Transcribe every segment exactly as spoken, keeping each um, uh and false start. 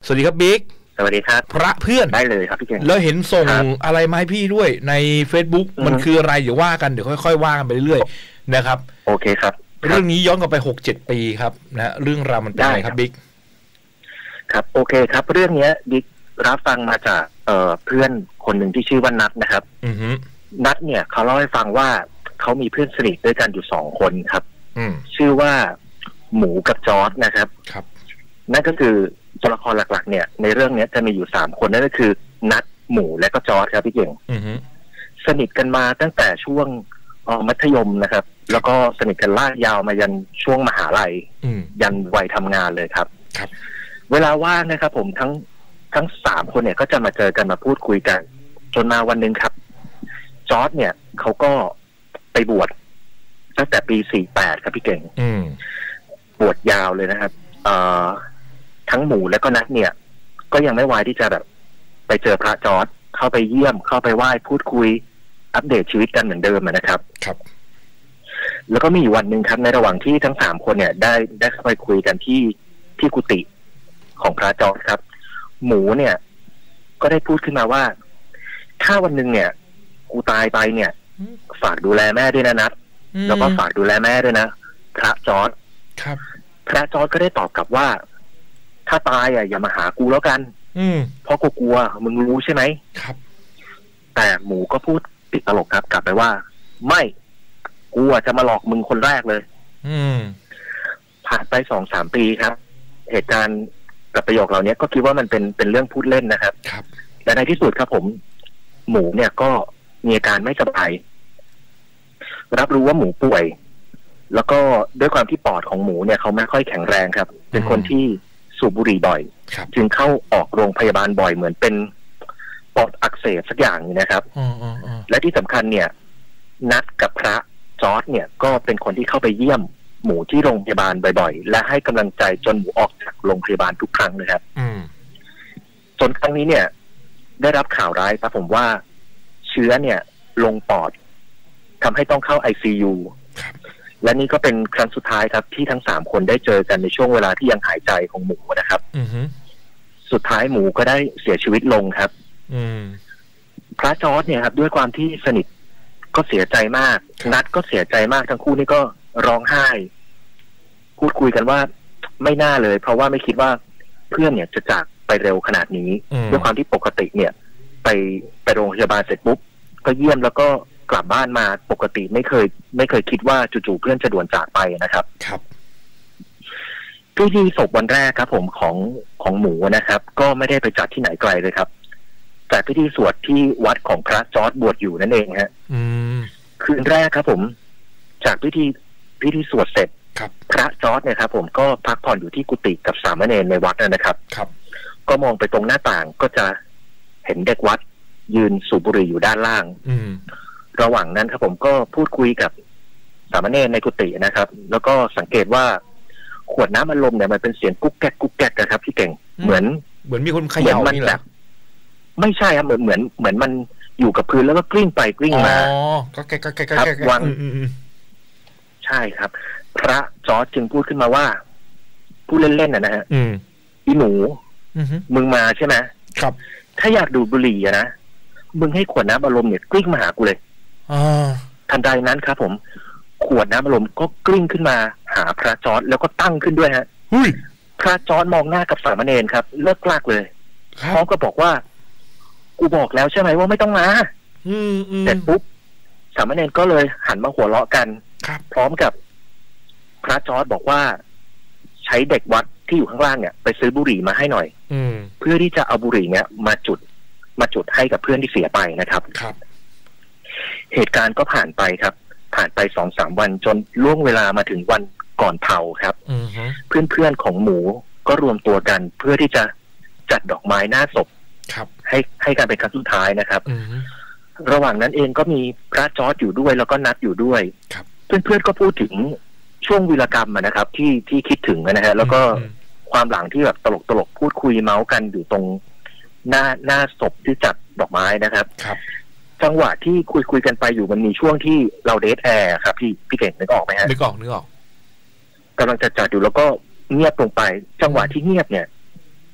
สวัสดีครับบิ๊กสวัสดีครับพระเพื่อนได้เลยครับพี่เก่งแล้วเห็นส่งอะไรมาให้พี่ด้วยใน Facebook มันคืออะไรเดี๋ยวว่ากันเดี๋ยวค่อยๆว่ากันไปเรื่อยๆนะครับโอเคครับเรื่องนี้ย้อนกลับไป หกเจ็ด ปีครับนะเรื่องราวมันเป็นไงครับบิ๊กครับโอเคครับเรื่องนี้บิ๊กรับฟังมาจากเอ่อเพื่อนคนหนึ่งที่ชื่อว่านัทนะครับอือฮึนัทเนี่ยเขาเล่าให้ฟังว่าเขามีเพื่อนสนิทด้วยกันอยู่สองคนครับอืมชื่อว่าหมูกับจอร์จนะครับครับนั่นก็คือตัวละครหลักๆเนี่ยในเรื่องนี้จะมีอยู่สามคนนั่นก็คือนัทหมูและก็จอร์จครับพี่เก่งอือฮึสนิทกันมาตั้งแต่ช่วงมัธยมนะครับแล้วก็สนิทกันลากยาวมายันช่วงมหาลัยยันวัยทำงานเลยครับครับเวลาว่างนะครับผมทั้งทั้งสามคนเนี่ยก็จะมาเจอกันมาพูดคุยกันจนมาวันหนึ่งครับจอร์จเนี่ยเขาก็ไปบวชตั้งแต่ปีสี่สิบแปดครับพี่เก่งบวชยาวเลยนะครับเอ่อทั้งหมูและก็นัทเนี่ยก็ยังไม่วายที่จะแบบไปเจอพระจอร์จเข้าไปเยี่ยมเข้าไปไหว้พูดคุยอัปเดตชีวิตกันเหมือนเดิมนะครับครับแล้วก็มีอยู่วันหนึ่งครับในระหว่างที่ทั้งสามคนเนี่ยได้ได้เข้าไปคุยกันที่ที่กุฏิของพระจอร์จครับหมูเนี่ยก็ได้พูดขึ้นมาว่าถ้าวันหนึ่งเนี่ยกูตายไปเนี่ยฝากดูแลแม่ด้วยนะนัทแล้วก็ฝากดูแลแม่ด้วยนะพระจอร์จครับพระจอร์จก็ได้ตอบกลับว่าถ้าตายอ่ะอย่ามาหากูแล้วกันอืมเพราะกูกลัวมึงรู้ใช่ไหมครับแต่หมูก็พูดติดตลกครับกลับไปว่าไม่กูจะมาหลอกมึงคนแรกเลยอืมผ่านไปสองสามปีครับเหตุการณ์กับประโยคเหล่านี้ก็คิดว่ามันเป็นเป็นเรื่องพูดเล่นนะครับครับและในที่สุดครับผมหมูเนี่ยก็มีอาการไม่สบายรับรู้ว่าหมูป่วยแล้วก็ด้วยความที่ปอดของหมูเนี่ยเขาไม่ค่อยแข็งแรงครับเป็นคนที่สูบบุหรี่บ่อยจึงเข้าออกโรงพยาบาลบ่อยเหมือนเป็นปอดอักเสบสักอย่างนี้นะครับและที่สำคัญเนี่ยนัดกับพระจอร์จเนี่ยก็เป็นคนที่เข้าไปเยี่ยมหมูที่โรงพยาบาลบ่อยๆและให้กำลังใจจนหมูออกจากโรงพยาบาลทุกครั้งเลยครับจนครั้งนี้เนี่ยได้รับข่าวร้ายครับผมว่าเชื้อเนี่ยลงปอดทำให้ต้องเข้า ไอ ซี ยู และนี่ก็เป็นครั้งสุดท้ายครับที่ทั้งสามคนได้เจอกันในช่วงเวลาที่ยังหายใจของหมูนะครับสุดท้ายหมูก็ได้เสียชีวิตลงครับพระจอร์จเนี่ยครับด้วยความที่สนิทก็เสียใจมากนัดก็เสียใจมากทั้งคู่นี่ก็ร้องไห้พูดคุยกันว่าไม่น่าเลยเพราะว่าไม่คิดว่าเพื่อนเนี่ยจะจากไปเร็วขนาดนี้ด้วยความที่ปกติเนี่ยไปไปโรงพยาบาลเสร็จปุ๊บก็เยี่ยมแล้วก็กลับบ้านมาปกติไม่เคยไม่เคยคิดว่าจู่ๆเพื่อนจะด่วนจากไปนะครับครับพิธีศพวันแรกครับผมของของหมูนะครับก็ไม่ได้ไปจัดที่ไหนไกลเลยครับแต่พิธีสวดที่วัดของพระจอร์จบวชอยู่นั่นเองฮะคืนแรกครับผมจากพิธีพิธีสวดเสร็จพระจอร์จเนี่ยครับผมก็พักผ่อนอยู่ที่กุฏิกับสามเณรในวัดนะครับครับก็มองไปตรงหน้าต่างก็จะเห็นเด็กวัดยืนสูบบุหรี่อยู่ด้านล่างระหว่างนั้นครับผมก็พูดคุยกับสามเณรในกุฏินะครับแล้วก็สังเกตว่าขวดน้ำอัดลมเนี่ยมันเป็นเสียงกุ๊กแก๊กกุ๊กแก๊กนะครับพี่เก่งเหมือนเหมือนมีคนเขย่านี่แหละไม่ใช่ครับเหมือนเหมือนเหมือนมันอยู่กับพื้นแล้วก็กลิ้งไปกลิ้งมาอ๋อก็แก๊กแก๊กแก๊กแก๊กวางใช่ครับพระจอร์จจึงพูดขึ้นมาว่าพูดเล่นๆนะฮะอีหมูมึงมาใช่ไหมครับถ้าอยากดูบุหรี่อะนะมึงให้ขวดน้ำอารมณ์เนี่ยกลิ้งมาหากูเลยทันใดนั้นครับผมขวดน้ำอารมณ์ก็กลิ้งขึ้นมาหาพระจอร์จแล้วก็ตั้งขึ้นด้วยฮะพระจอร์จมองหน้ากับสามเณรครับเลิกลากเลยพร้อมก็บอกว่ากูบอกแล้วใช่ไหมว่าไม่ต้องมาเสร็จปุ๊บสามเณรก็เลยหันมาหัวเราะกันพร้อมกับพระจอร์จบอกว่าใช้เด็กวัดที่อยู่ข้างล่างเนี่ยไปซื้อบุหรี่มาให้หน่อยเพื่อที่จะเอาบุหรี่เนี่ยมาจุดมาจุดให้กับเพื่อนที่เสียไปนะครับครับเหตุการณ์ก็ผ่านไปครับผ่านไปสองสามวันจนล่วงเวลามาถึงวันก่อนเผาครับเพื่อนๆของหมูก็รวมตัวกันเพื่อที่จะจัดดอกไม้หน้าศพให้ให้การเป็นครั้งสุดท้ายนะครับระหว่างนั้นเองก็มีพระจอร์จอยู่ด้วยแล้วก็นัดอยู่ด้วยเพื่อนๆก็พูดถึงช่วงวีรกรรมนะครับที่ที่คิดถึงนะฮะแล้วก็ความหลังที่แบบตลกตลกพูดคุยเมาส์กันอยู่ตรงหน้าหน้าศพที่จัดดอกไม้นะครับครับจังหวะที่คุยคุยกันไปอยู่มันมีช่วงที่เราเดทแอร์ครับพี่พี่เก่งนึกออกไหมฮะนึกออกนึกออกกำลังจะจัดอยู่แล้วก็เงียบลงไปจังหวะที่เงียบเนี่ย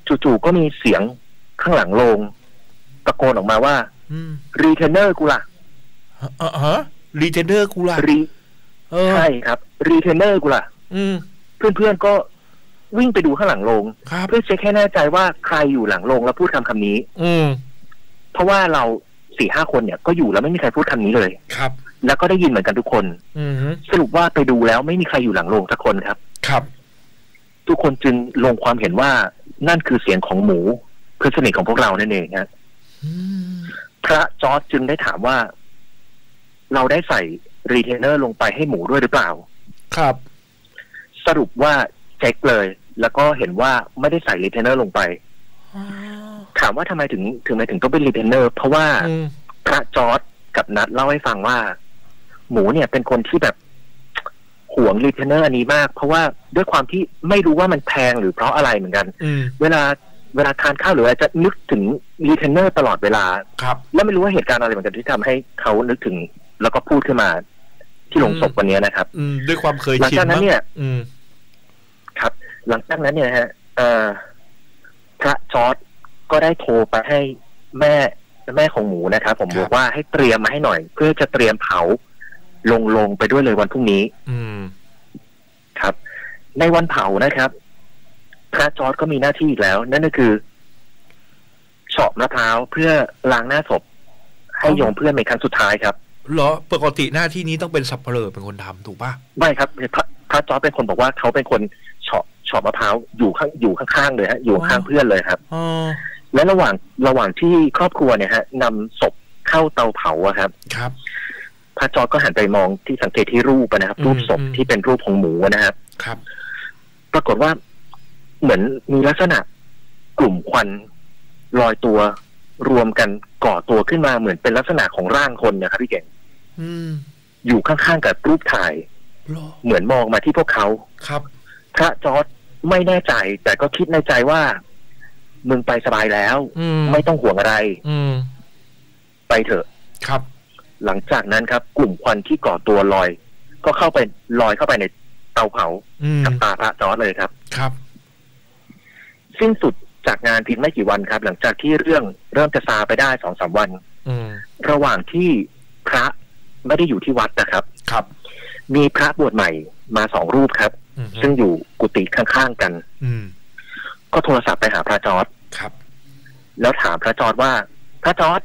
จู่ๆก็มีเสียงข้างหลังโรงตะโกนออกมาว่ารีเทนเนอร์กูล่ะอ๋อฮะรีเทนเนอร์กูล่ะรีใช่ครับรีเทนเนอร์กูล่ะเพื่อนๆก็วิ่งไปดูข้างหลังโรงเพื่อเช็คให้แน่ใจว่าใครอยู่หลังโรงแล้วพูดคำคำนี้อืมเพราะว่าเราสี่ห้าคนเนี่ยก็อยู่แล้วไม่มีใครพูดคำนี้เลยครับแล้วก็ได้ยินเหมือนกันทุกคนสรุปว่าไปดูแล้วไม่มีใครอยู่หลังโรงสักคนครับครับทุกคนจึงลงความเห็นว่านั่นคือเสียงของหมูเพื่อนสนิทของพวกเรานั่นเองฮะพระจอร์จจึงได้ถามว่าเราได้ใส่รีเทนเนอร์ลงไปให้หมูด้วยหรือเปล่าครับสรุปว่าเช็คเลยแล้วก็เห็นว่าไม่ได้ใส่รีเทนเนอร์ลงไปถามว่าทำไมถึงถึงไม่ถึงต้องเป็นรีเทนเนอร์เพราะว่าพระจอร์จกับนัทเล่าให้ฟังว่าหมูเนี่ยเป็นคนที่แบบหวงรีเทนเนอร์อันนี้มากเพราะว่าด้วยความที่ไม่รู้ว่ามันแพงหรือเพราะอะไรเหมือนกันเวลาเวลาทานข้าวหรืออะไรจะนึกถึงรีเทนเนอร์ตลอดเวลาครับแล้วไม่รู้ว่าเหตุการณ์อะไรเหมือนกันที่ทำให้เขานึกถึงแล้วก็พูดขึ้นมาที่โรงศพวันนี้นะครับด้วยความเคยชินหลังจากนั้นเนี่ยครับหลังจากนั้นเนี่ยฮะพระจอร์จก็ได้โทรไปให้แม่แม่ของหมูนะครับผมบอกว่าให้เตรียมมาให้หน่อยเพื่อจะเตรียมเผาลงลงไปด้วยเลยวันพรุ่งนี้ครับในวันเผานะครับพระจอร์จก็มีหน้าที่อีกแล้วนั่นก็คือเฉาะมะพร้าวเพื่อล้างหน้าศพให้โยมเพื่อนในครั้งสุดท้ายครับเหรอปกติหน้าที่นี้ต้องเป็นสับเปลือเป็นคนทำถูกป่ะไม่ครับพระพระจอร์จเป็นคนบอกว่าเขาเป็นคนเฉาะเฉาะมะพร้าวอยู่ข้างอยู่ข้างๆเลยฮะอยู่ข้างเพื่อนเลยครับและระหว่างระหว่างที่ครอบครัวเนี่ยฮะนำศพเข้าเตาเผาอะครับครับพระจอร์จก็หันไปมองที่สังเกตที่รูปนะครับรูปศพที่เป็นรูปของหมูนะครับครับปรากฏว่าเหมือนมีลักษณะกลุ่มควันลอยตัวรวมกันก่อตัวขึ้นมาเหมือนเป็นลักษณะของร่างคนนะครับพี่เก่งอยู่ข้างๆกับรูปถ่ายเหมือนมองมาที่พวกเขาครับพระจอร์จไม่แน่ใจแต่ก็คิดในใจว่ามึงไปสบายแล้วไม่ต้องห่วงอะไรไปเถอะครับหลังจากนั้นครับกลุ่มควันที่ก่อตัวลอยก็เข้าไปลอยเข้าไปในเตาเผากับตาพระจอร์จเลยครับครับสิ้นสุดจากงานเพียงไม่กี่วันครับหลังจากที่เรื่องเริ่มจะซาไปได้สองสามวันระหว่างที่พระไม่ได้อยู่ที่วัดนะครับครับมีพระบวชใหม่มาสองรูปครับซึ่งอยู่กุฏิข้างๆกันก็โทรศัพท์ไปหาพระจอร์จครับแล้วถามพระจอร์จว่าพระจอร์จ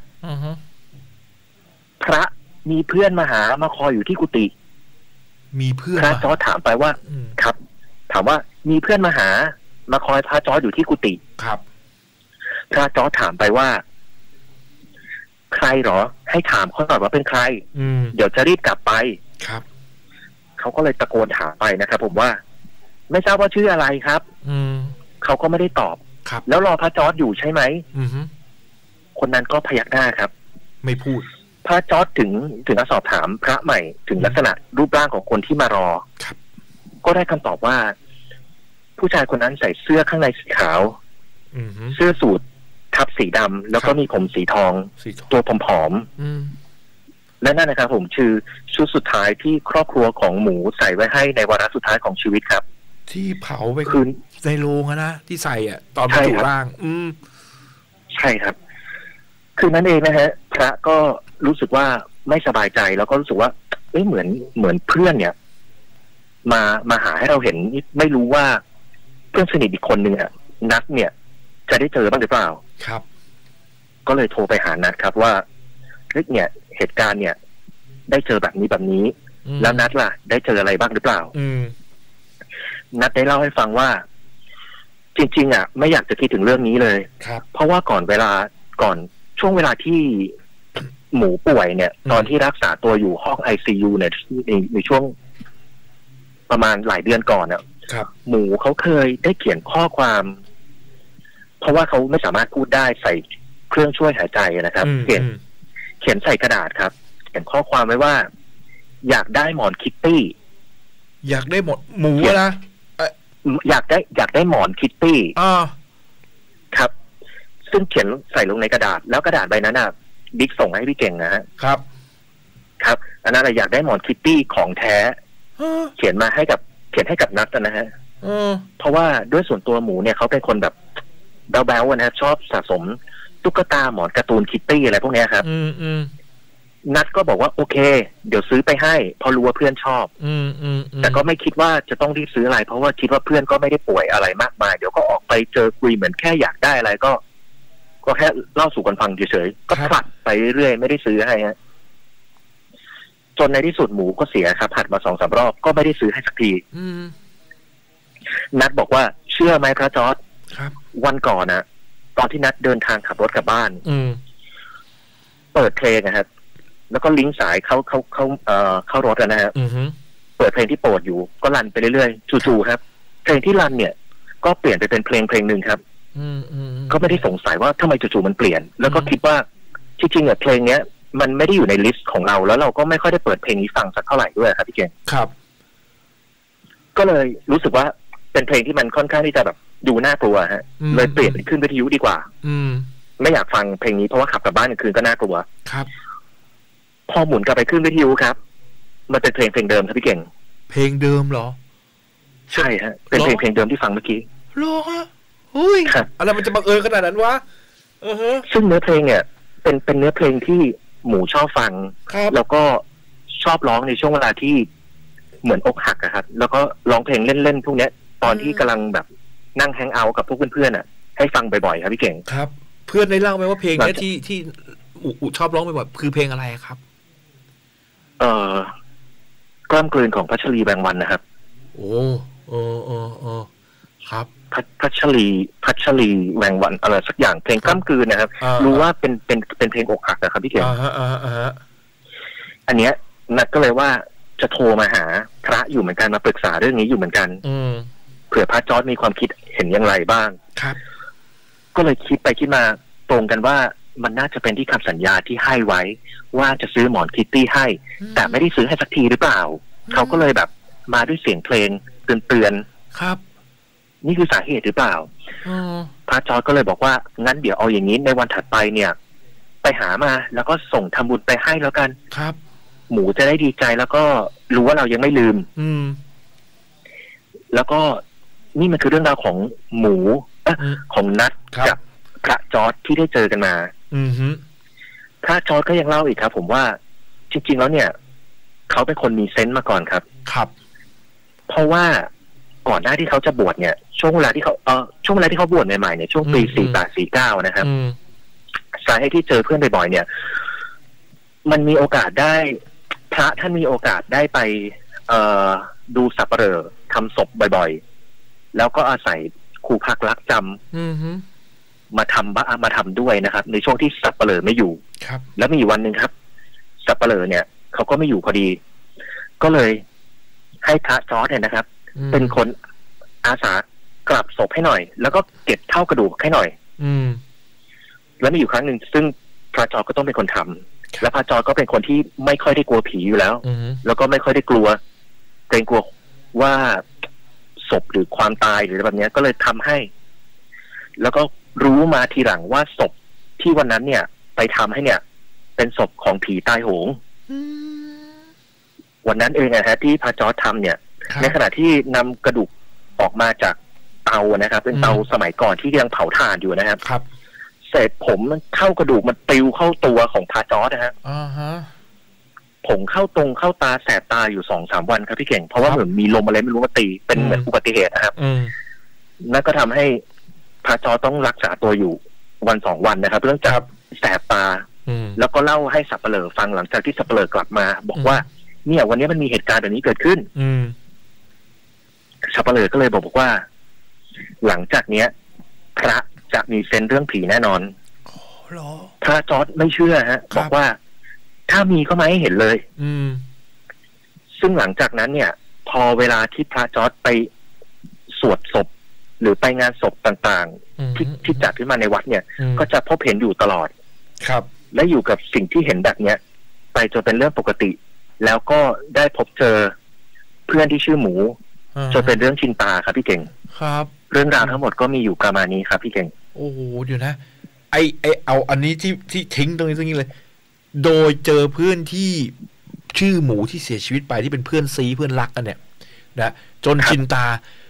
พระมีเพื่อนมาหามาคอยอยู่ที่กุฏิมีเพื่อนพระจอร์จถามไปว่าครับถามว่ามีเพื่อนมาหามาคอยพระจอร์จอยู่ที่กุฏิครับพระจอร์จถามไปว่าใครหรอให้ถามเขาหน่อยว่าเป็นใครเดี๋ยวจะรีบกลับไปครับเขาก็เลยตะโกนถามไปนะครับผมว่าไม่ทราบว่าชื่ออะไรครับเขาก็ไม่ได้ตอบครับแล้วรอพระจอร์จอยู่ใช่ไหมอืคนนั้นก็พยักหน้าครับไม่พูดพระจอร์จถึงถึงจะสอบถามพระใหม่ถึงลักษณะรูปร่างของคนที่มารอครับก็ได้คำตอบว่าผู้ชายคนนั้นใส่เสื้อข้างในสีขาวเสื้อสูททับสีดำแล้วก็มีผมสีทองตัวผอมๆและนั่นนะครับผมคือชุดสุดท้ายที่ครอบครัวของหมูใส่ไว้ให้ในวาระสุดท้ายของชีวิตครับที่เผาไปคืนในโรงนะที่ใส่อ่ะตอนบรรจุร่าง อืมใช่ครับคือนั่นเองนะฮะพระก็รู้สึกว่าไม่สบายใจแล้วก็รู้สึกว่าเอ้ยเหมือนเหมือนเพื่อนเนี่ยมามาหาให้เราเห็นไม่รู้ว่าเพื่อนสนิทอีกคนหนึ่งอ่ะนัดเนี่ยจะได้เจอบ้างหรือเปล่าครับก็เลยโทรไปหานัดครับว่าเฮ้ยเนี่ยเหตุการณ์เนี่ยได้เจอแบบนี้แบบนี้แล้วนัดล่ะได้เจออะไรบ้างหรือเปล่านัดได้เล่าให้ฟังว่าจริงๆอ่ะไม่อยากจะคิดถึงเรื่องนี้เลยครับเพราะว่าก่อนเวลาก่อนช่วงเวลาที่หมูป่วยเนี่ยตอนที่รักษาตัวอยู่ห้อง ไอ ซี ยู เนี่ยในในช่วงประมาณหลายเดือนก่อนเนี่ยหมูเขาเคยได้เขียนข้อความเพราะว่าเขาไม่สามารถพูดได้ใส่เครื่องช่วยหายใจนะครับเขียนเขียนใส่กระดาษครับเขียนข้อความไว้ว่าอยากได้หมอนคิตตี้อยากได้หมอนหมูนะอยากได้อยากได้หมอนคิตตี้อ่าครับซึ่งเขียนใส่ลงในกระดาษแล้วกระดาษใบนั้นน่ะบิ๊กส่งให้พี่เก่งนะฮะครับครับอันนั้นอยากได้หมอนคิตตี้ของแท้เขียนมาให้กับเขียนให้กับนัทนะฮะเพราะว่าด้วยส่วนตัวหมูเนี่ยเขาเป็นคนแบบแบ๊วๆนะชอบสะสมตุ๊กตาหมอนการ์ตูนคิตตี้อะไรพวกนี้ครับอืมอืมนัดก็บอกว่าโอเคเดี๋ยวซื้อไปให้พอรู้ว่าเพื่อนชอบอืมอืมแต่ก็ไม่คิดว่าจะต้องรีบซื้ออะไรเพราะว่าคิดว่าเพื่อนก็ไม่ได้ป่วยอะไรมากมายเดี๋ยวก็ออกไปเจอคุยเหมือนแค่อยากได้อะไรก็ก็แค่เล่าสู่กันฟังเฉยๆก็ผลัดไปเรื่อยไม่ได้ซื้อให้ฮะจนในที่สุดหมูก็เสียครับผัดมาสองสามรอบก็ไม่ได้ซื้อให้สักทีนัดบอกว่าเชื่อไหมพระจอร์จวันก่อนนะตอนที่นัดเดินทางขับรถกลับบ้านเปิดเพลงนะครับแล้วก็ลิงก์สายเข้าเข้าเข้าเอ่อเข้ารถนะฮะเปิดเพลงที่โปรดอยู่ก็รันไปเรื่อยๆจู่ๆครับเพลงที่รันเนี่ยก็เปลี่ยนไปเป็นเพลงเพลงหนึ่งครับก็ไม่ได้สงสัยว่าทำไมจู่ๆมันเปลี่ยนแล้วก็คิดว่าจริงๆเนี่ยเพลงเนี้ยมันไม่ได้อยู่ในลิสต์ของเราแล้วเราก็ไม่ค่อยได้เปิดเพลงนี้ฟังสักเท่าไหร่ด้วยครับพี่เก่งครับก็เลยรู้สึกว่าเป็นเพลงที่มันค่อนข้างที่จะแบบดูน่ากลัวฮะเลยเปลี่ยนเป็นขึ้นวิทยุดีกว่าอืมไม่อยากฟังเพลงนี้เพราะว่าขับกลับบ้านกลางคืนก็น่ากลัวครับพอหมุนกลับไปขึ้นวิทยุครับมันเป็นเพลงเพลงเดิมครับพี่เก่งเพลงเดิมเหรอใช่ฮะเป็นเพลงเพลงเดิมที่ฟังเมื่อกี้เหรอฮะเฮ้ยอะไรมันจะบังเอิญขนาดนั้นวะเออฮะซึ่งเนื้อเพลงเนี่ยเป็นเป็นเนื้อเพลงที่หมูชอบฟังแล้วก็ชอบร้องในช่วงเวลาที่เหมือนอกหักอะครับแล้วก็ร้องเพลงเล่นๆพวกนี้ตอนที่กำลังแบบนั่งแฮงเอาท์กับพวกเพื่อนๆอ่ะให้ฟังบ่อยๆครับพี่เก่งครับเพื่อนได้เล่าไหมว่าเพลงนี้ที่ที่อุชอบร้องบ่อยๆคือเพลงอะไรครับเอ่อกล้ามกลืนของพัชรีแบงวันนะครับโอ้โอ้โอ้โอ้ครับพัชรีพัชรีแวงวันอะไรสักอย่างเพลงกล้ามกลืนนะครับรู้ว่าเป็นเป็นเป็นเพลงอกหักนะครับพี่เก่งอันเนี้ยนัดก็เลยว่าจะโทรมาหาพระอยู่เหมือนกันมาปรึกษาเรื่องนี้อยู่เหมือนกันเผื่อพระจอร์จมีความคิดเห็นอย่างไรบ้างครับก็เลยคิดไปคิดมาตรงกันว่ามันน่าจะเป็นที่คำสัญญาที่ให้ไว้ว่าจะซื้อหมอนคิตตี้ให้แต่ไม่ได้ซื้อให้สักทีหรือเปล่าเขาก็เลยแบบมาด้วยเสียงเพลงเตือนๆครับนี่คือสาเหตุหรือเปล่าพระจอร์จก็เลยบอกว่างั้นเดี๋ยวเอาอย่างนี้ในวันถัดไปเนี่ยไปหามาแล้วก็ส่งทำบุญไปให้แล้วกันครับหมูจะได้ดีใจแล้วก็รู้ว่าเรายังไม่ลืมอืมแล้วก็นี่มันคือเรื่องราวของหมูของนัดกับพระจอร์จที่ได้เจอกันมาอือฮึพระจอร์จก็ยังเล่าอีกครับผมว่าจริงๆแล้วเนี่ยเขาเป็นคนมีเซนส์มาก่อนครับครับเพราะว่าก่อนหน้าที่เขาจะบวชเนี่ยช่วงเวลาที่เขาเออช่วงเวลาที่เขาบวชใหม่ๆเนี่ยช่วงปีสี่แปดสี่เก้านะครับสาเหตุที่เจอเพื่อนบ่อยๆเนี่ยมันมีโอกาสได้พระท่านมีโอกาสได้ไปเอ่อดูสัปเหร่อทำศพบ่อยๆแล้วก็อาศัยครูพักรักจำมาทำบ้ามาทำด้วยนะครับในช่วงที่สัปเหร่อไม่อยู่แล้วมีวันหนึ่งครับสัปเหร่อเนี่ยเขาก็ไม่อยู่พอดีก็เลยให้พระจอร์จเนี่ยนะครับเป็นคนอาสากลับศพให้หน่อยแล้วก็เก็บเท่ากระดูกให้หน่อยแล้วมีอยู่ครั้งหนึ่งซึ่งพระจอร์จก็ต้องเป็นคนทำและพระจอร์จก็เป็นคนที่ไม่ค่อยได้กลัวผีอยู่แล้วแล้วก็ไม่ค่อยได้กลัวเกรงกลัวว่าศพหรือความตายหรือแบบนี้ก็เลยทำให้แล้วก็รู้มาทีหลังว่าศพที่วันนั้นเนี่ยไปทำให้เนี่ยเป็นศพของผีตายโหงวันนั้นเองนะฮะที่พระจอร์จทำเนี่ยในขณะที่นำกระดูกออกมาจากเตานะครับเป็นเตาสมัยก่อนที่ยังเผาถ่านอยู่นะครับครับเศษผมมันเข้ากระดูกมันปลิวเข้าตัวของพระจอร์จนะฮะอ่าฮะผมเข้าตรงเข้าตาแสบตาอยู่สองสามวันครับพี่เก่งเพราะว่าเหมือนมีลมอะไรไม่รู้มาตีเป็นเหมือนอุบัติเหตุนะครับนั่นก็ทำให้พระจอร์จต้องรักษาตัวอยู่วันสองวันนะครับเรื่องจากแสบตาแล้วก็เล่าให้สัปเหร่อฟังหลังจากที่สัปเหร่อกลับมาบอกว่าเนี่ยวันนี้มันมีเหตุการณ์แบบนี้เกิดขึ้นสัปเหร่อก็เลยบอกว่าหลังจากเนี้ยพระจะมีเซนส์เรื่องผีแน่นอนพระจอร์จไม่เชื่อฮะบอกว่าถ้ามีก็มาให้เห็นเลยซึ่งหลังจากนั้นเนี่ยพอเวลาที่พระจอร์จไปสวดศพหรือไปงานศพต่างๆที่ที่จัดขึ้นมาในวัดเนี่ยก็จะพบเห็นอยู่ตลอดครับและอยู่กับสิ่งที่เห็นแบบเนี้ยไปจนเป็นเรื่องปกติแล้วก็ได้พบเจอเพื่อนที่ชื่อหมูจนเป็นเรื่องชินตาครับพี่เก่งครับเรื่องราวทั้งหมดก็มีอยู่ประมาณนี้ครับพี่เก่งโอ้โหเดี๋ยวนะไอไอเอาอันนี้ที่ที่ทิ้งตรงนี้ตรงนี้เลยโดยเจอเพื่อนที่ชื่อหมูที่เสียชีวิตไปที่เป็นเพื่อนซีเพื่อนรักกันเนี่ยนะจนชินตา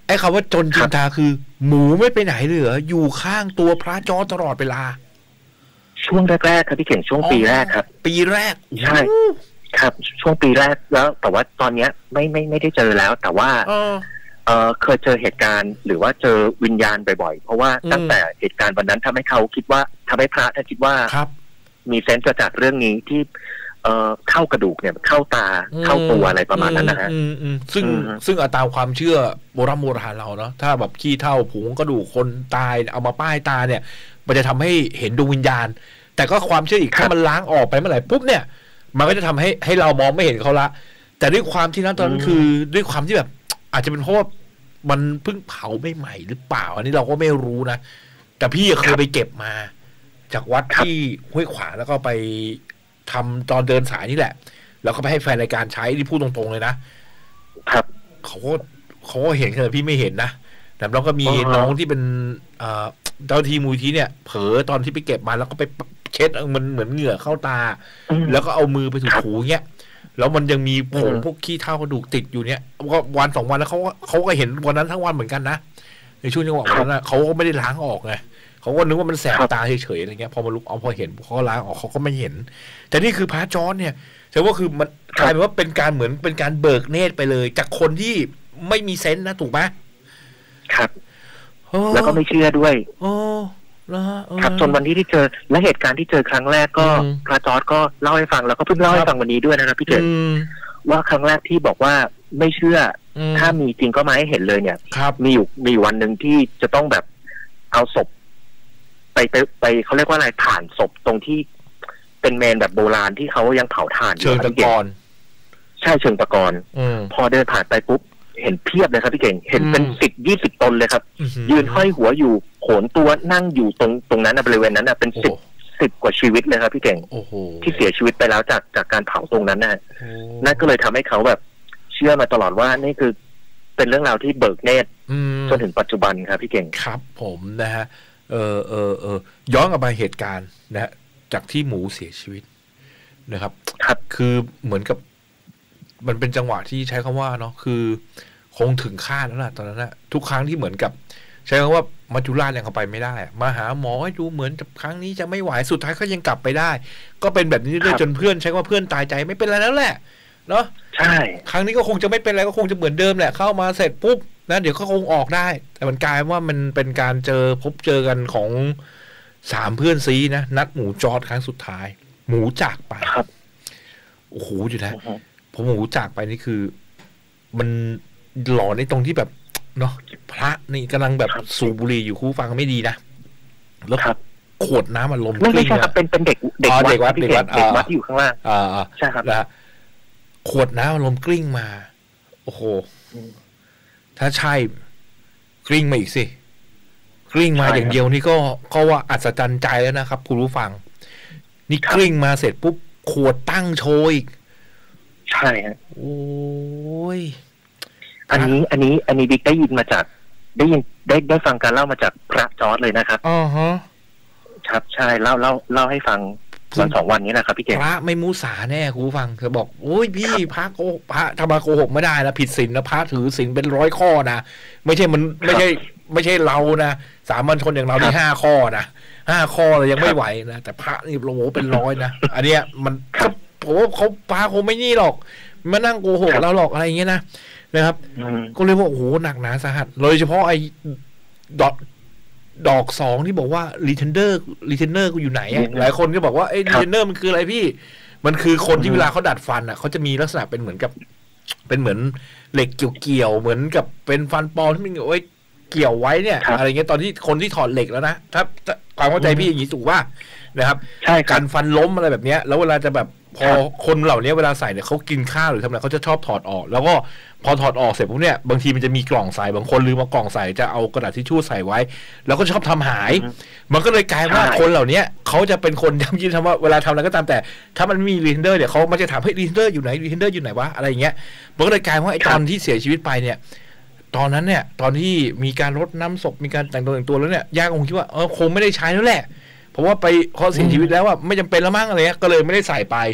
ไอ้คำว่าจนจินตาคือหมูไม่ไปไหนเลยเหรออยู่ข้างตัวพระจอร์จตลอดเวลาช่วงแรกๆครับพี่เก่งช่วงปีแรกครับปีแรกใช่ครับช่วงปีแรกแล้วแต่ว่าตอนเนี้ยไม่ไม่ไม่ได้เจอแล้วแต่ว่าเออเคยเจอเหตุการณ์หรือว่าเจอวิญญาณบ่อยๆเพราะว่าตั้งแต่เหตุการณ์วันนั้นทำให้เขาคิดว่าทำให้พระท่านคิดว่ามีเซนส์จากเรื่องนี้ที่เอ่อเข้ากระดูกเนี่ยเข้าตาเข้าตัวอะไรประมาณนั้นนะฮะซึ่งซึ่งตามความเชื่อโบราณโบราณเราเนาะถ้าแบบขี้เท่าผงกระดูกคนตายเอามาป้ายตาเนี่ยมันจะทำให้เห็นดวงวิญญาณแต่ก็ความเชื่ออีกถ้ามันล้างออกไปเมื่อไหร่ปุ๊บเนี่ยมันก็จะทำให้ให้เรามองไม่เห็นเขาละแต่ด้วยความที่นั้นตอนนั้นคือด้วยความที่แบบอาจจะเป็นเพราะว่ามันเพิ่งเผาไม่ใหม่หรือเปล่าอันนี้เราก็ไม่รู้นะแต่พี่เคยไปเก็บมาจากวัดที่ห้วยขวางแล้วก็ไปทำตอนเดินสายนี่แหละแล้วก็ไปให้แฟนรายการใช้ที่พูดตรงๆเลยนะครับเขาก็เขาก็เห็นแต่พี่ไม่เห็นนะแต่เราก็มีน้องที่เป็นเจ้าทีมูลทีเนี่ยเผลอตอนที่ไปเก็บมาแล้วก็ไปเช็ดมันเหมือนเหงื่อเข้าตาแล้วก็เอามือไปถูๆเงี้ยแล้วมันยังมีผงพวกขี้เท่ากระดูกติดอยู่เนี่ยก็วันสองวันแล้วเขาเขาก็เห็นวันนั้นทั้งวันเหมือนกันนะในช่วงจังหวะนั้นนะเขาก็ไม่ได้ล้างออกไงเขาก็นึกว่ามันแสบตาเฉยๆอะไรเงี้ยพอมาลุกเอาพอเห็นเขาล้างออกเขาก็ไม่เห็นแต่นี่คือพระจอร์จเนี่ยแต่ว่าคือมันกลายเป็นว่าเป็นการเหมือนเป็นการเบิกเนตรไปเลยจากคนที่ไม่มีเซนส์นะถูกไหมครับแล้วก็ไม่เชื่อด้วยโอ้ครับจนวันที่ที่เจอและเหตุการณ์ที่เจอครั้งแรกก็พระจอร์จก็เล่าให้ฟังแล้วก็เพิ่งเล่าให้ฟังวันนี้ด้วยนะครับพี่เจษว่าครั้งแรกที่บอกว่าไม่เชื่อถ้ามีจริงก็มาให้เห็นเลยเนี่ยมีอยู่มีวันหนึ่งที่จะต้องแบบเอาศพไปไปไปเขาเรียกว่าอะไรผ่านศพตรงที่เป็นเมนแบบโบราณที่เขายังเผาถ่านอยู่เชิงตะกอนใช่เชิงตะกอนพอเดินผ่านไปปุ๊บเห็นเพียบเลยครับพี่เก่งเห็นเป็นสิบยี่สิบตนเลยครับยืนห้อยหัวอยู่โขนตัวนั่งอยู่ตรงตรงนั้นบริเวณนั้นเป็นสิบสิบกว่าชีวิตเลยครับพี่เก่งที่เสียชีวิตไปแล้วจากจากการเผาตรงนั้นนะนั่นก็เลยทำให้เขาแบบเชื่อมาตลอดว่านี่คือเป็นเรื่องราวที่เบิกเนตรจนถึงปัจจุบันครับพี่เก่งครับผมนะฮะเออเออเออย้อนกลับไปเหตุการณ์นะฮะจากที่หมูเสียชีวิตนะครับครับคือเหมือนกับมันเป็นจังหวะที่ใช้คำว่าเนาะคือคงถึงคาดแล้วล่ะตอนนั้นนะทุกครั้งที่เหมือนกับใช้คำว่ามัจจุราชยังเข้าไปไม่ได้มาหาหมอให้ดูเหมือนกับครั้งนี้จะไม่ไหวสุดท้ายก็ยังกลับไปได้ก็เป็นแบบนี้เรื่อยจนเพื่อนใช้ว่าเพื่อนตายใจไม่เป็นไรแล้วแหละเนาะใช่ครั้งนี้ก็คงจะไม่เป็นไรก็คงจะเหมือนเดิมแหละเข้ามาเสร็จปุ๊บนะเดี๋ยวก็คงออกได้แต่มันกลายว่ามันเป็นการเจอพบเจอกันของสามเพื่อนซีนะนัดหมูจอร์จครั้งสุดท้ายหมูจากไปโอ้โหอยู่นะผมหมูจากไปนี่คือมันหลอนในตรงที่แบบเนาะพระนี่กำลังแบบสูบบุหรี่อยู่คู่ฟังไม่ดีนะแล้วขวดน้ำมันลมไม่ไม่ใช่ครับเป็นเป็นเด็กเด็กวัดเด็กวัดเด็กวัดอยู่ข้างล่างอ่าใช่ครับนะขวดน้ำมันลมกลิ้งมาโอ้โหถ้าใช่กลิ้งมาอีกสิกลิ้งมาอย่างเดียวนี่ก็ก็ว่าอัศจรรย์ใจแล้วนะครับคุณผู้ฟังนี่กลิ้งมาเสร็จปุ๊บขวดตั้งโชยอีกใช่ฮะโอ้ยอันนี้อันนี้อันนี้บิ๊กได้ยินมาจากได้ยินได้ได้ฟังการเล่ามาจากพระจอร์จเลยนะครับอ๋อฮะครับใช่เล่าเล่าเล่าให้ฟังวันสองวันนี้นะครับพี่เจพระไม่มุสาแน่คุณผู้ฟังเธอบอกโอ้ยพี่พระโกพระธรรมะโกหกไม่ได้นะผิดศีลนะพระถือศีลเป็นร้อยข้อนะไม่ใช่มันไม่ใช่ไม่ใช่เรานะสามัญชนอย่างเราที่ห้าข้อนะห้าข้อเลยยังไม่ไหวนะแต่พระนี่โอ้โหเป็นร้อยนะอันเนี้ยมันผมว่าเขาพระคงไม่นี่หรอกมานั่งโกหกเราหรอกอะไรอย่างเงี้ยนะนะครับก็เลยว่าโอ้โหหนักหนาสาหัสโดยเฉพาะไอ้ดอกดอกสองที่บอกว่ารีเทนเดอร์รีเทนเนอร์กูอยู่ไหนหลายคนก็บอกว่าไอ้รีเทนเนอร์มันคืออะไรพี่มันคือคนที่เวลาเขาดัดฟันอ่ะเขาจะมีลักษณะเป็นเหมือนกับเป็นเหมือนเหล็กเกี่ยวๆเหมือนกับเป็นฟันปลอมที่มันเอาไว้เกี่ยวไว้เนี่ยอะไรเงี้ยตอนที่คนที่ถอดเหล็กแล้วนะถ้าความเข้าใจพี่อย่างนี้ถูกป่ะนะครับการฟันล้มอะไรแบบเนี้ยแล้วเวลาจะแบบพอคนเหล่านี้เวลาใส่เนี่ยเขากินข้าวหรือทำอะไรเขาจะชอบถอดออกแล้วก็พอถอดออกเสร็จปุ๊บเนี่ยบางทีมันจะมีกล่องใส่บางคนลืมเอากล่องใส่จะเอากระดาษทิชชู่ใส่ไว้แล้วก็ชอบทำหายมันก็เลยกลายว่าคนเหล่านี้เขาจะเป็นคนย้ำยิ้มทำว่าเวลาทำอะไรก็ตามแต่ถ้ามันมีรีเทนเดอร์เนี่ยเขามันจะถามให้รีเทนเดอร์อยู่ไหนรีเทนเดอร์อยู่ไหนวะอะไรอย่างเงี้ยมันก็เลยกลายว่าไอ้ตอนที่เสียชีวิตไปเนี่ยตอนนั้นเนี่ยตอนที่มีการรดน้ำศพมีการแต่งตัวแต่งตัวแล้วเนี่ยญาติคงคิดว่าเออคงไม่ได้ใช้แล้วแหละเพราะว่าไปเขาเสียชีวิตแล้วอ่ะไม่จำเป็นแล้วมั้งอะไรเงี้ยก็เลยไม่ได้ใส่ไป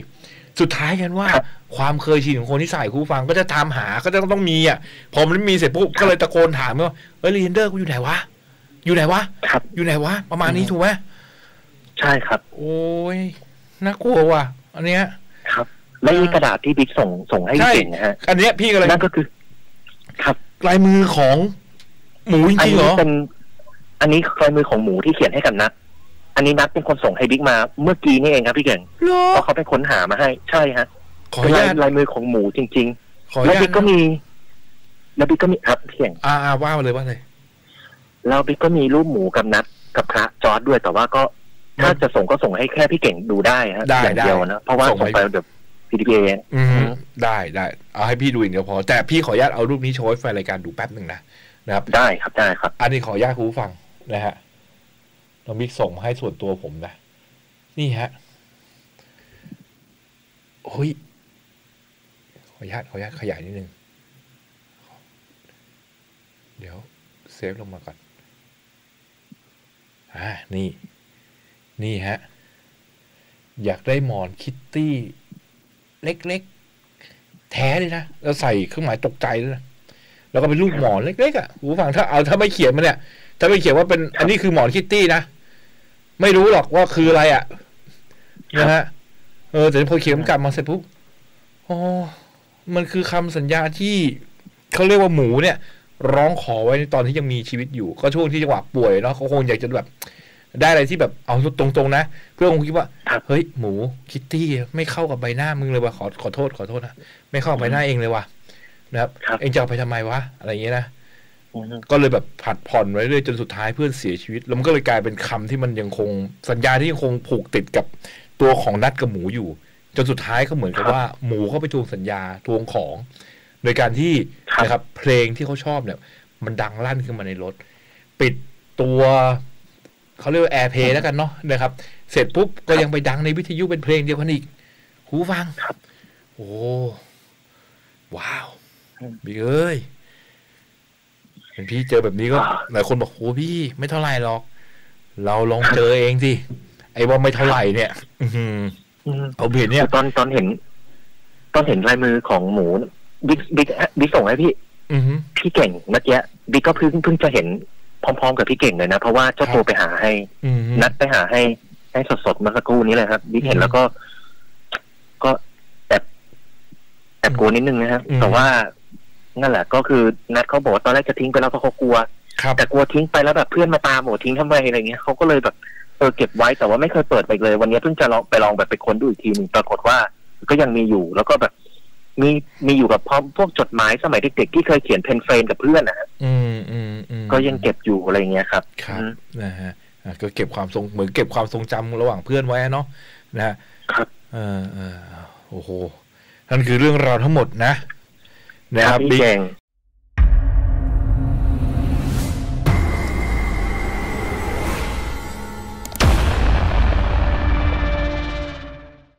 สุดท้ายกันว่าความเคยชินของคนที่ใส่คู่ฟังก็จะตามหาก็จะต้องมีอ่ะพอมันไม่มีเสร็จปุ๊บก็เลยตะโกนถามว่าเอ้ยรีเทนเดอร์กูอยู่ไหนวะอยู่ไหนวะอยู่ไหนวะประมาณนี้ถูกไหมใช่ครับโอ้ยน่ากลัวว่ะอันเนี้ยครับแล้วมีกระดาษที่บิ๊กส่งส่งให้เก่งนะฮะอันเนี้ยพี่ก็เลยนั่นก็คือครับลายมือของหมูจริงๆเหรอเป็นอันนี้ลายมือของหมูที่เขียนให้กับนัทอันนี้นัทเป็นคนส่งให้บิ๊กมาเมื่อกี้นี่เองครับพี่เก่งเพราะเขาเป็นคนหามาให้ใช่ฮะขออนุญาตลายมือของหมูจริงๆแล้วบิ๊กก็มีแล้วบิ๊กก็มีครับพี่เก่งอ่าว่าเลยว่าเลยแล้วบิ๊กก็มีรูปหมูกับนัทกับพระจอร์จด้วยแต่ว่าก็ถ้าจะส่งก็ส่งให้แค่พี่เก่งดูได้ฮะอย่างเดียวนะเพราะว่าส่งไปแบบพี ดี พี เออืมได้ได้เอาให้พี่ดูอย่างเดียวพอแต่พี่ขออนุญาตเอารูปนี้โชว์ให้แฟนรายการดูแป๊บหนึ่งนะนะครับได้ครับได้ครับอันนี้ขออนุญาตคุณผู้ฟังนะฮะน้องบิ๊กส่งมาให้ส่วนตัวผมนะนี่ฮะโอ้ยขออนุญาตขออนุญาตขยายนิดนึงเดี๋ยวเซฟลงมาก่อนอ่านี่นี่ฮะอยากได้หมอนคิตตี้เล็กๆแท้เลยนะแล้วใส่เครื่องหมายตกใจด้วยนะแล้วก็เป็นรูปหมอนเล็กๆอ่ะผู้ฟังถ้าเอาถ้าไม่เขียนมันเนี่ยถ้าไม่เขียนว่าเป็นอันนี้คือหมอนคิตตี้นะไม่รู้หรอกว่าคืออะไรอ่ะนะฮะเออแต่พอเขียนกลับมาเสร็จปุ๊บอ๋อมันคือคำสัญญาที่เขาเรียกว่าหมูเนี่ยร้องขอไว้ในตอนที่ยังมีชีวิตอยู่ก็ช่วงที่จังหวะป่วยเนาะเขาคงอยากจะแบบได้อะไรที่แบบเอาตรงๆนะเพื่อนคงคิดว่าเฮ้ยหมูคิตตี้ไม่เข้ากับใบหน้ามึงเลยว่ะขอขอโทษขอโทษนะไม่เข้าใบหน้าเองเลยว่ะนะครับเองจะเอาไปทำไมวะอะไรอย่างเงี้ยนะก็เลยแบบผัดผ่อนไว้เรื่อยจนสุดท้ายเพื่อนเสียชีวิตแล้วมันก็เลยกลายเป็นคำที่มันยังคงสัญญาที่ยังคงผูกติดกับตัวของนัดกับหมูอยู่จนสุดท้ายก็เหมือนกับว่าหมูเข้าไปทวงสัญญาทวงของโดยการที่นะครับเพลงที่เขาชอบเนี่ยมันดังลั่นขึ้นมาในรถปิดตัวเขาเรียกว่าแอร์เพลย์แล้วกันเนาะนะครับเสร็จปุ๊บก็ยังไปดังในวิทยุเป็นเพลงเดียวกันอีกหูฟังโอ้ว้าวบิ๊กเอ้ยเป็นพี่เจอแบบนี้ก็หลายคนบอกโอ้พี่ไม่เท่าไหร่หรอกเราลองเจอเองสิไอ้ว่าไม่เท่าไหร่เนี่ยเอาเห็นเนี่ยตอนตอนเห็นตอนเห็นลายมือของหมูบิ๊กบิ๊กบิ๊กส่งให้พี่พี่เก่งเมื่อกี้บิ๊กก็เพิ่งเพิ่งจะเห็นพร้อมๆกับพี่เก่งเลยนะเพราะว่าเจ้าตัวไปหาให้นัดไปหาให้ให้สดๆเมื่อสักครู่นี้เลยครับบิ๊กเห็นแล้วก็ก็แอบแอบกลัวนิดนึงนะครับแต่ว่านั่นแหละก็คือนัดเขาบอกตอนแรกจะทิ้งไปแล้วเพราะเขากลัวแต่กลัวทิ้งไปแล้วแบบเพื่อนมาตามโหทิ้งทำไมอะไรเงี้ยเขาก็เลยแบบเออเก็บไว้แต่ว่าไม่เคยเปิดไปเลยวันนี้เพิ่งจะลองไปลองแบบไปค้นดูอีกทีนึงปรากฏว่าก็ยังมีอยู่แล้วก็แบบมีมีอยู่กับพร้อมพวกจดหมายสมัยเด็กๆที่เคยเขียนเพนเฟรนกับเพื่อนนะฮะอืมอืมอืมก็ยังเก็บอยู่อะไรเงี้ยครับครับนะฮะก็เก็บความทรงเหมือนเก็บความทรงจำระหว่างเพื่อนไว้เนาะนะฮะครับเออเออโอ้โหนั่นคือเรื่องราวทั้งหมดนะนะครับบิ๊ก